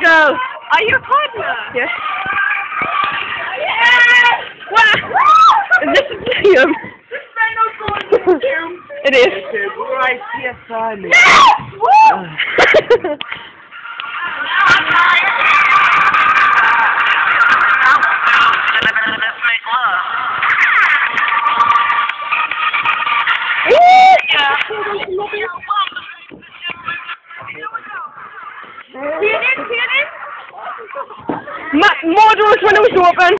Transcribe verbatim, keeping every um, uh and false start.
girl. Are you a partner? Yes. Yes! Wow. This is Liam. This man knows what to do. It is. Right, yes, I know. Yes! Woo! Ma more doors when it was open.